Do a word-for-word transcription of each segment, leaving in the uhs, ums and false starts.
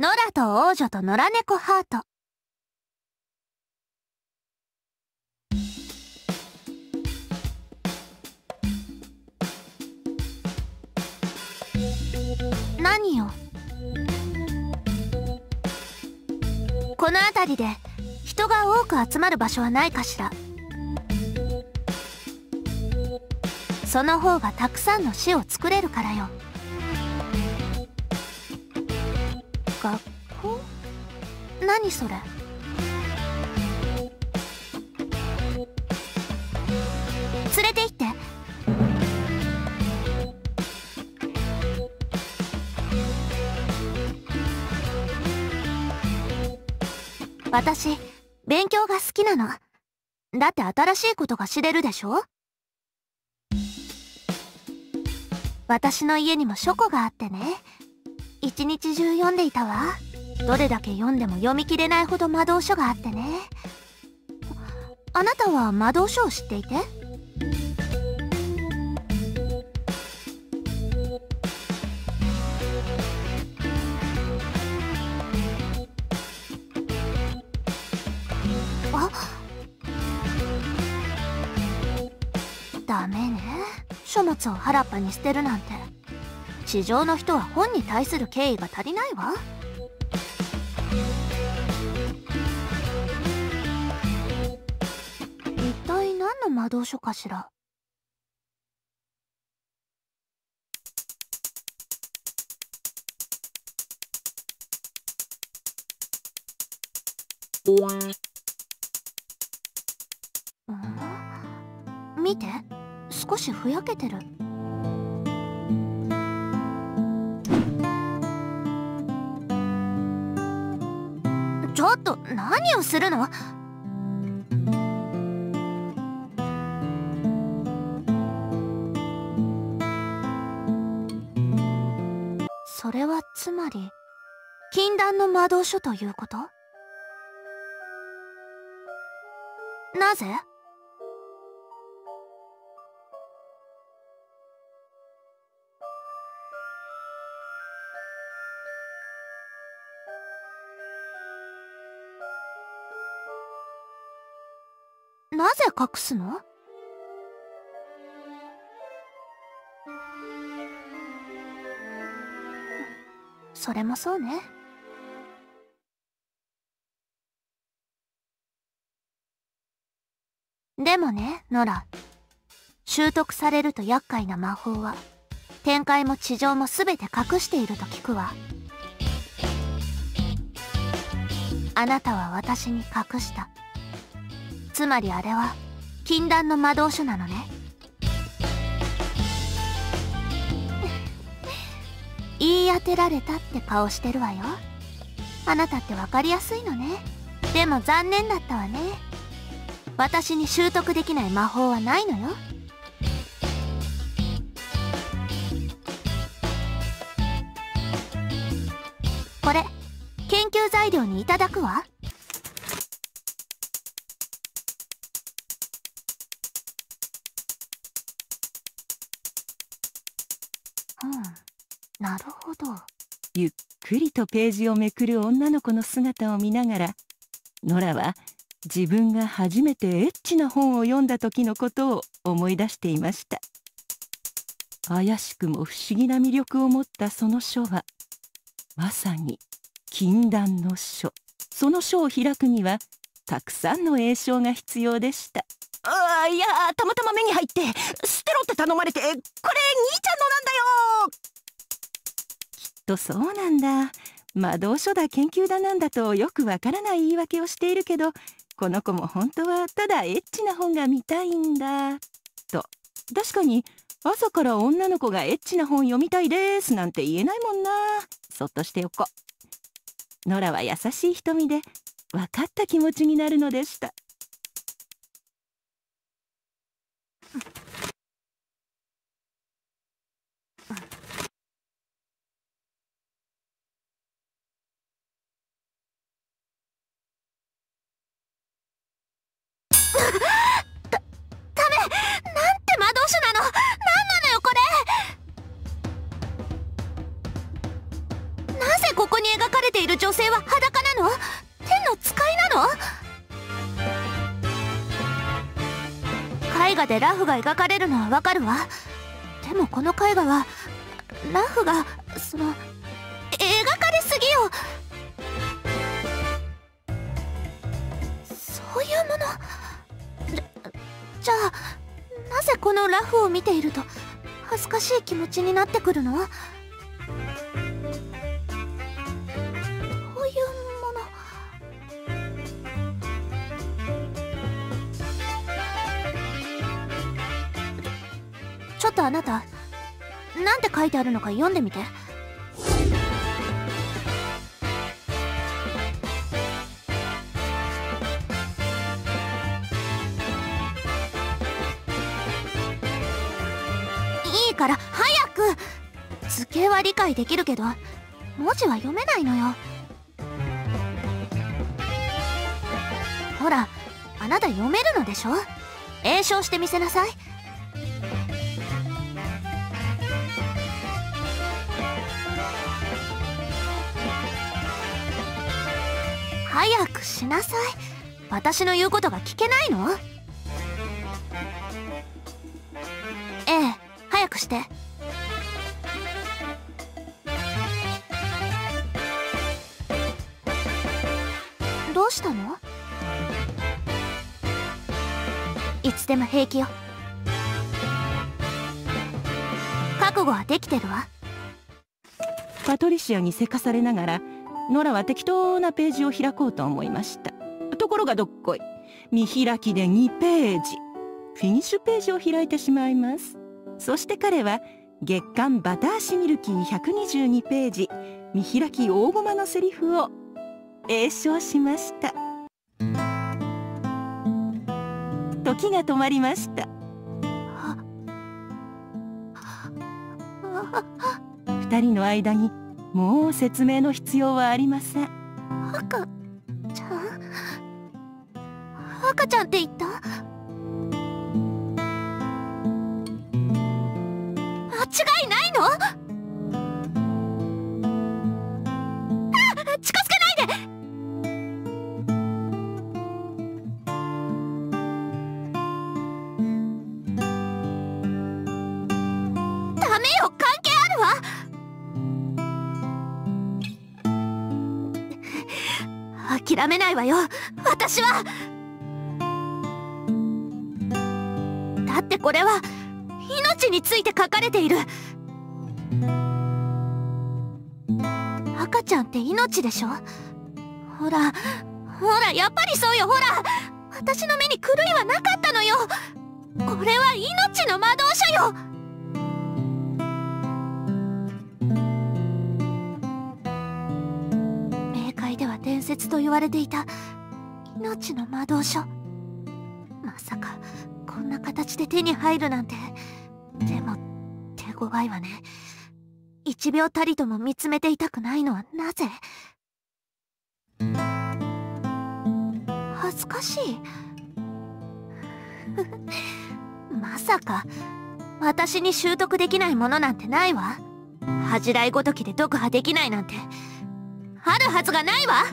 ノラと王女と野良猫ハート。何よ。この辺りで人が多く集まる場所はないかしら。その方がたくさんの詩を作れるからよ。学校？何それ。連れて行って。私、勉強が好きなの。だって新しいことが知れるでしょ。私の家にも書庫があってね、一日中読んでいたわ。どれだけ読んでも読み切れないほど魔導書があってね。あなたは魔導書を知っていて？あ、ダメね。書物を原っぱに捨てるなんて。地上の人は本に対する敬意が足りないわ。一体何の魔導書かしら。ん？見て、少しふやけてる。ちょっと何をするの？それはつまり禁断の魔導書ということ？なぜ？なぜ隠すの？それもそうね。でもね、ノラ。習得されると厄介な魔法は、天界も地上も全て隠していると聞くわ。あなたは私に隠した。つまりあれは禁断の魔導書なのね。言い当てられたって顔してるわよ。あなたって分かりやすいのね。でも残念だったわね。私に習得できない魔法はないのよ。これ研究材料にいただくわ。うん、なるほど。 ゆっくりとページをめくる女の子の姿を見ながら、ノラは自分が初めてエッチな本を読んだ時のことを思い出していました。怪しくも不思議な魅力を持ったその書は、まさに禁断の書。その書を開くにはたくさんの詠唱が必要でした。ああ、いや、たまたま目に入って捨てろって頼まれて、これ兄ちゃんのなんだよ。きっとそうなんだ。魔導書だ研究だなんだとよくわからない言い訳をしているけど、この子も本当はただエッチな本が見たいんだと。確かに朝から女の子がエッチな本読みたいですなんて言えないもんな。そっとしておこう。ノラは優しい瞳で分かった気持ちになるのでした。 だ、ダメ。なんて魔導書なの。なんなのよこれ。なぜここに描かれている女絵画でラフが描かれるのはわかるわ。でもこの絵画はラフがその描かれすぎよ。そういうもの。じゃ、じゃあなぜこのラフを見ていると恥ずかしい気持ちになってくるの？こういうもの。ちょっとあなた、なんて書いてあるのか読んでみて。いいから早く。図形は理解できるけど文字は読めないのよ。ほら、あなた読めるのでしょ。詠唱してみせなさい。早くしなさい。私の言うことが聞けないの？ええ、早くして。どうしたの？いつでも平気よ。覚悟はできてるわ。 パトリシアにせかされながらノラは適当なページを開こうと思いました。ところがどっこい、見開きでにページ、フィニッシュページを開いてしまいます。そして彼は月刊バタ足ミルキーひゃくにじゅうにページ、見開き大駒のセリフを詠唱しました。時が止まりました。二人の間にもう説明の必要はありません。 赤ちゃん？赤ちゃんって言った？間違いないの？あ、近づけないで！ダメよ、関係あるわ。諦めないわよ、私は。だってこれは命について書かれている。赤ちゃんって命でしょ。ほらほら、やっぱりそうよ。ほら、私の目に狂いはなかったのよ。これは命の魔導書よ。では伝説と言われていた命の魔導書、まさかこんな形で手に入るなんて。でも手強いわね。一秒たりとも見つめていたくないのはなぜ？恥ずかしい？まさか私に習得できないものなんてないわ。恥じらいごときで読破できないなんてあるはずがないわ。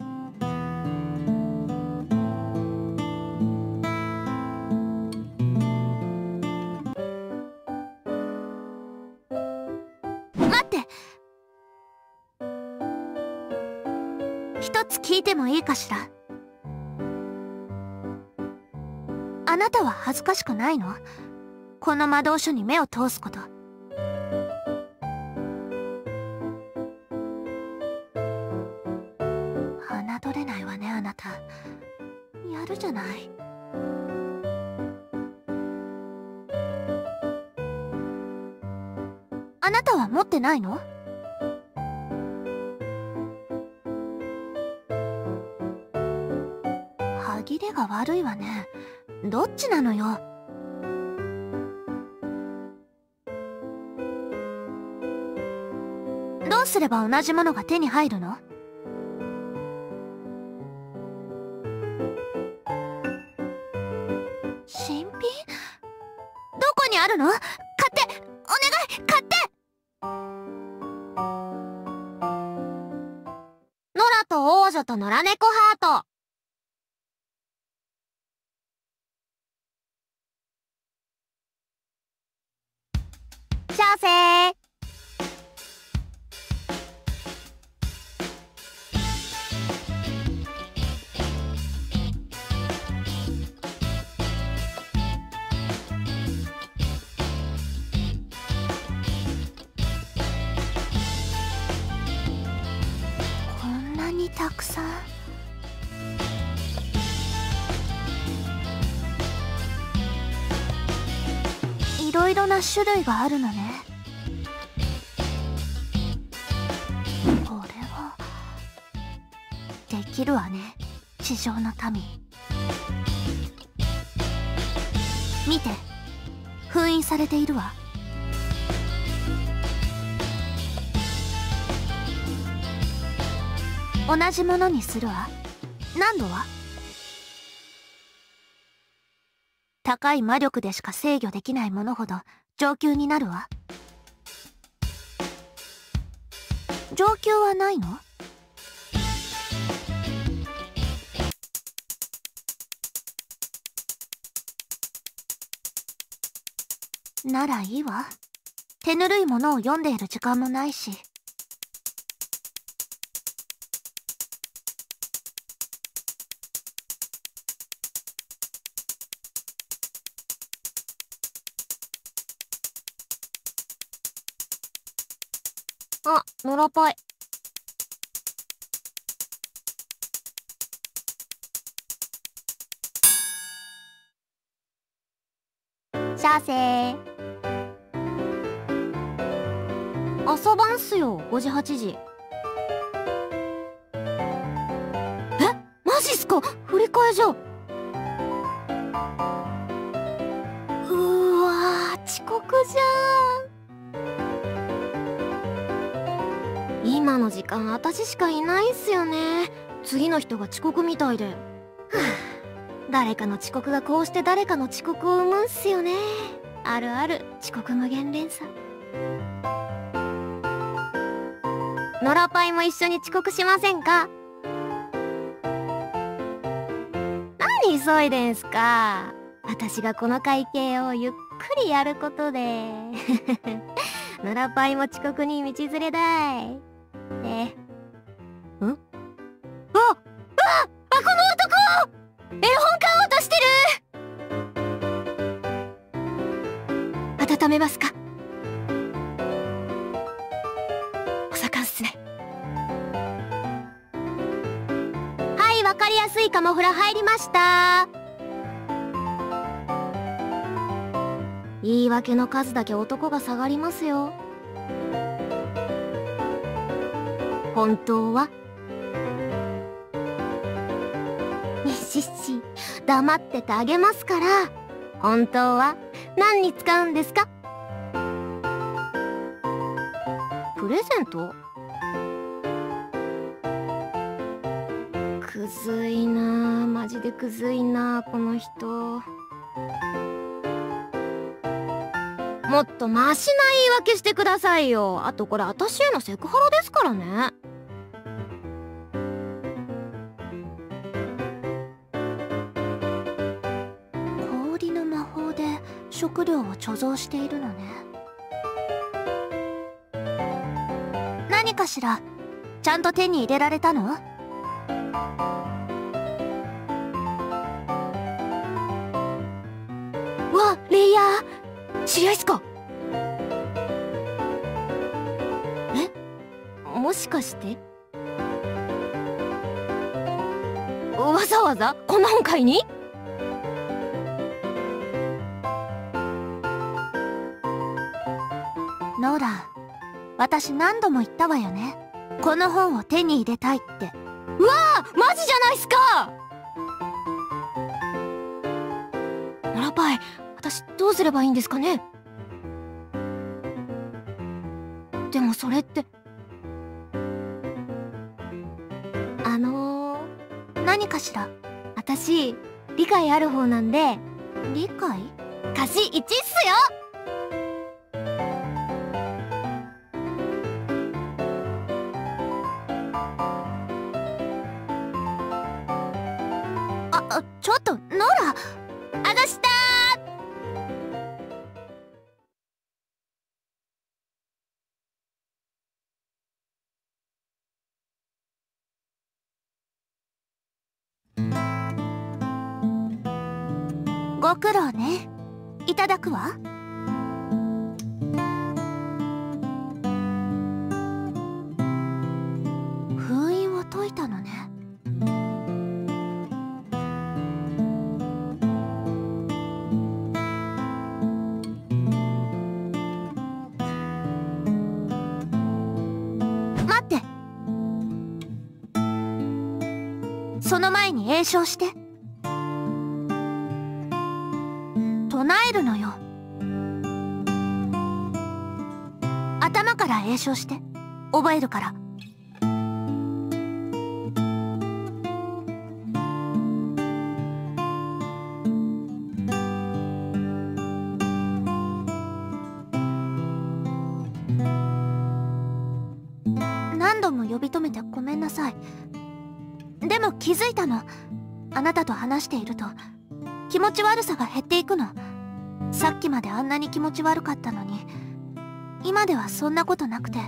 待って、一つ聞いてもいいかしら。あなたは恥ずかしくないの？この魔導書に目を通すこと。侮れないわね、あなた。やるじゃない。あなたは持ってないの？歯切れが悪いわね。どっちなのよ。どうすれば同じものが手に入るの？新品？どこにあるの？買って！お願い！買って！ノラと王女と野良猫ハート。 しゃあせー。こんなにたくさん。いろいろな種類があるのね。これはできるわね、地上の民。見て、封印されているわ。同じものにするわ。難度は高い魔力でしか制御できないものほど上級になるわ。上級はないの？ならいいわ。手ぬるいものを読んでいる時間もないし。あ、ノラパイ。しゃあせー。朝晩っすよ、ごじはちじ。え、マジっすか？振り替えじゃ。うーわー、遅刻じゃん。今の時間私しかいないんすよね。次の人が遅刻みたいで。はあ、誰かの遅刻がこうして誰かの遅刻を生むんすよね。あるある、遅刻無限連鎖。ノラパイも一緒に遅刻しませんか？何急いでんすか。私がこの会計をゆっくりやることでノラパイも遅刻に道連れだい。え、ん？あ、あ、あ、あ、この男！絵本買おうとしてる！温めますか？お盛んっすね。はい、わかりやすいカモフラ入りました。言い訳の数だけ男が下がりますよ。本当はにしし黙っててあげますから。本当は何に使うんですか？プレゼント？くずいなあ、マジでくずいなあ、この人。もっとマシな言い訳してくださいよ。あとこれ私へのセクハラですからね。氷の魔法で食料を貯蔵しているのね。何かしら？ちゃんと手に入れられたの？わ、レイヤー知り合いっすか？え、もしかしてわざわざこんな本買いに？ノーラ、私何度も言ったわよね。この本を手に入れたいって。うわあ、マジじゃないっすか！ノラパイ、私どうすればいいんですかね？でもそれってあのー、何かしら？私理解ある方なんで。理解？貸しいちっすよ。あ、あ、ちょっとノラ、あざしたー。 ご苦労ね。いただくわ。封印を解いたのね。待って。その前に詠唱して。唱えるのよ。頭から詠唱して。覚えるから。何度も呼び止めてごめんなさい。でも気づいたの。あなたと話していると気持ち悪さが減っていくの。さっきまであんなに気持ち悪かったのに、今ではそんなことなくて。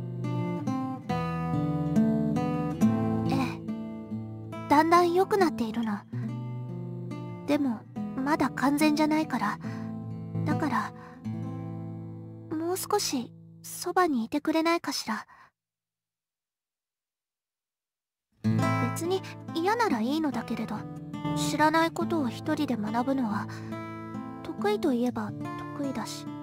ええ、だんだん良くなっているの。でもまだ完全じゃないから。だからもう少しそばにいてくれないかしら。別に嫌ならいいのだけれど、知らないことを一人で学ぶのは得意といえば得意だし。